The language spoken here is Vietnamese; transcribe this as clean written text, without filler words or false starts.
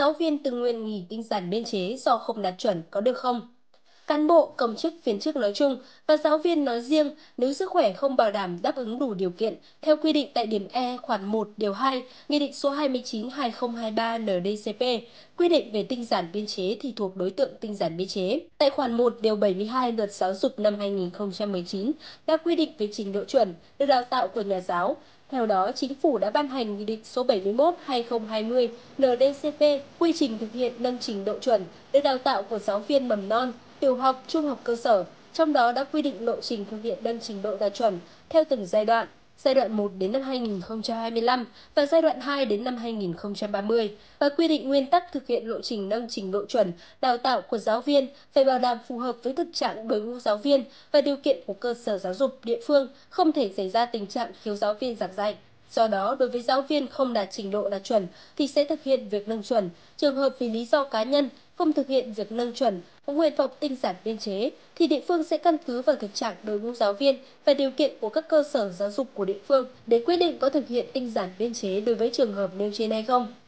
giáo viên tự nguyện nghỉ tinh giản biên chế do không đạt chuẩn có được không? Cán bộ, công chức, viên chức nói chung và giáo viên nói riêng nếu sức khỏe không bảo đảm đáp ứng đủ điều kiện theo quy định tại điểm E khoản 1 điều 2 Nghị định số 29/2023 NĐ-CP quy định về tinh giản biên chế thì thuộc đối tượng tinh giản biên chế. Tại khoản 1 điều 72 Luật Giáo dục năm 2019 đã quy định về trình độ chuẩn được đào tạo của nhà giáo. Theo đó, Chính phủ đã ban hành Nghị định số 71/2020 NĐ-CP quy trình thực hiện nâng trình độ chuẩn được đào tạo của giáo viên mầm non, tiểu học, trung học cơ sở, trong đó đã quy định lộ trình thực hiện nâng trình độ đạt chuẩn theo từng giai đoạn 1 đến năm 2025 và giai đoạn 2 đến năm 2030, và quy định nguyên tắc thực hiện lộ trình nâng trình độ chuẩn đào tạo của giáo viên phải bảo đảm phù hợp với thực trạng đội ngũ giáo viên và điều kiện của cơ sở giáo dục địa phương, không thể xảy ra tình trạng thiếu giáo viên giảng dạy. Do đó, đối với giáo viên không đạt trình độ đạt chuẩn thì sẽ thực hiện việc nâng chuẩn. Trường hợp vì lý do cá nhân không thực hiện việc nâng chuẩn, có nguyện vọng tinh giản biên chế thì địa phương sẽ căn cứ vào thực trạng đội ngũ giáo viên và điều kiện của các cơ sở giáo dục của địa phương để quyết định có thực hiện tinh giản biên chế đối với trường hợp nêu trên hay không.